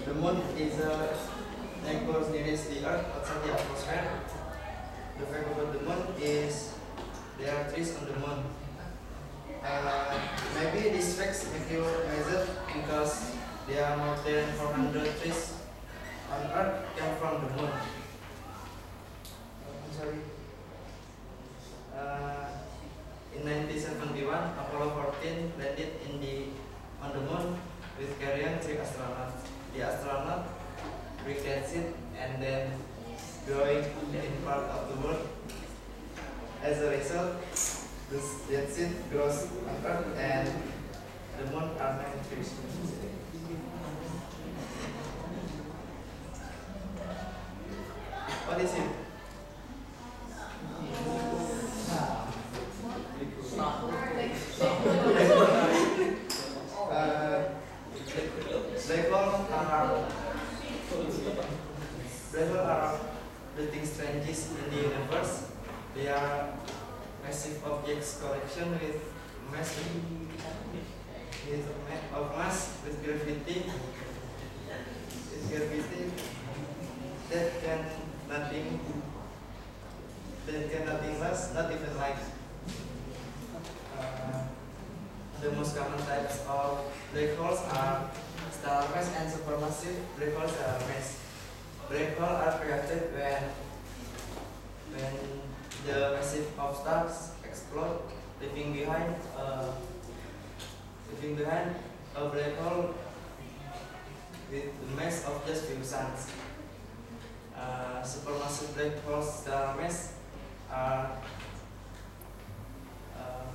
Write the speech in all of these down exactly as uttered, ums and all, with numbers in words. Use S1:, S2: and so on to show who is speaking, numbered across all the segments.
S1: the moon is a neighbor nearest the Earth outside the atmosphere. The fact about the moon is there are trees on the moon. Uh, maybe these facts make you amazed because there are more than four hundred trees on Earth came from the moon. I'm sorry. Uh, in nineteen seventy-one, Apollo fourteen landed in the on the moon with carrying three astronauts. The astronaut break that seat and then growing in part of the moon. As a result, this that seed grows on Earth and the moon are nine trees. What is it? uh, black holes are black holes are the things strangest in the universe. They are massive objects collection with mass with ma- of mass with gravity with gravity that can nothing that can nothing less, not even light. Uh, the most common types of black holes are stellar mass and supermassive black holes stellar mass. Black holes are created when when the massive of stars explode, leaving behind uh, leaving behind a black hole with the mass of just few suns. Uh, supermassive black holes stellar mass are uh,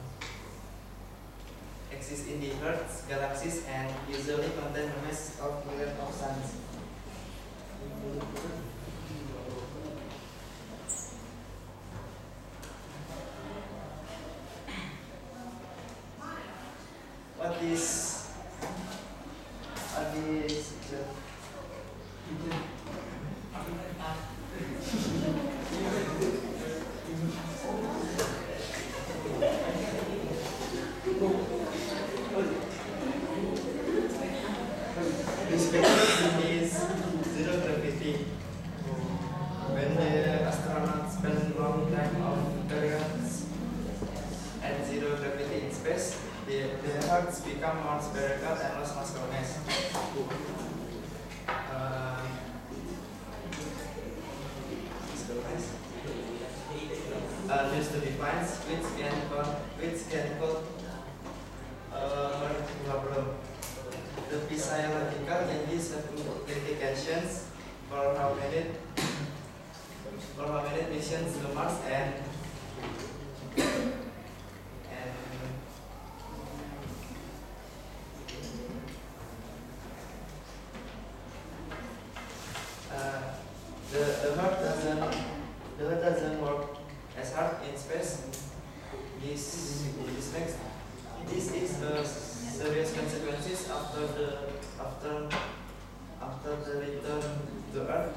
S1: exist in the Earth's galaxies and usually contain a mass of millions of suns. What is what is the this picture is zero gravity. When the astronauts spend long time of periods at zero gravity in space, the, the hearts become more spherical and less muscularness. Uh, uh, just to define which can cause which can cause uh, problem. The physiological changes have implications for how many for how many missions to Mars and and uh, the the heart doesn't the heart doesn't work as hard in space. This this next this is the serious consequences after the after after the return to Earth.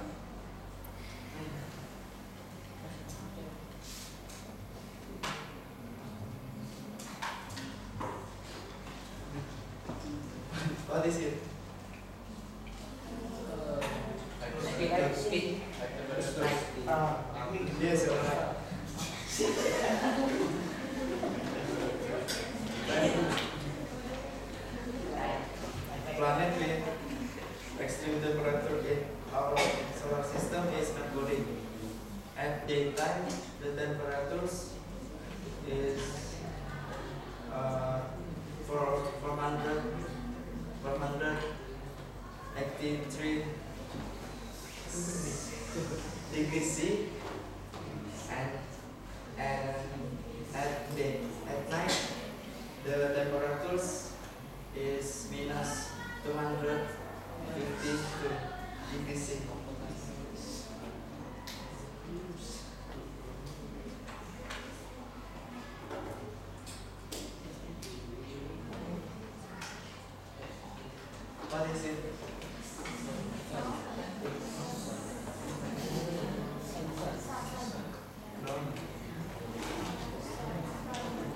S1: What is it?
S2: Speed.
S1: Ah, yes, alright. Planet with extreme temperature in our solar system is Mercury. At daytime, the temperatures is uh, for four hundred eighty-three degrees C, and and at day at night the temperatures is minus two hundred fifty-two degrees C. What is it? No.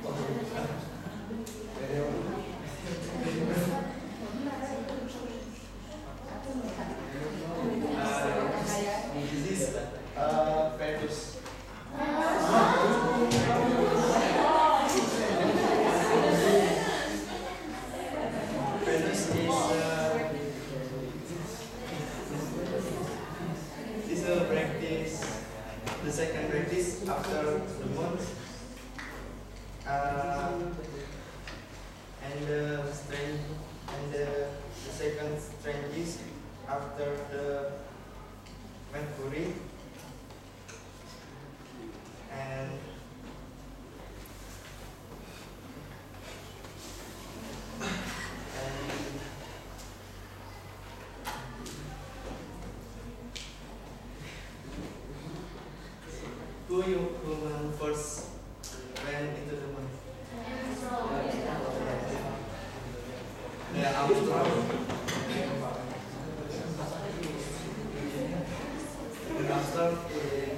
S1: the second scientist after the moon, uh, and the strange and the, the second scientist after the Mercury, and who you human first went into the moon? Neil Armstrong. Neil Armstrong is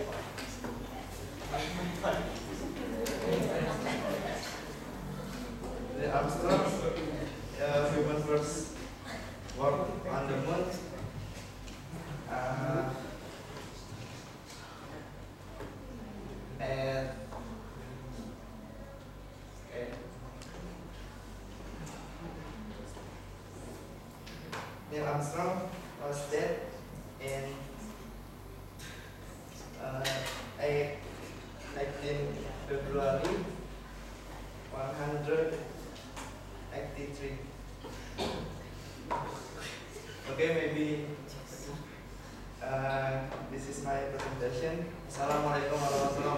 S1: Neil Armstrong, uh, human first walk on the moon. Uh, and okay. Neil Armstrong was dead in uh, eight, nineteen February one hundred eighty-three. Okay, maybe uh, this is my presentation. Assalamualaikum warahmatullahi wabarakatuh.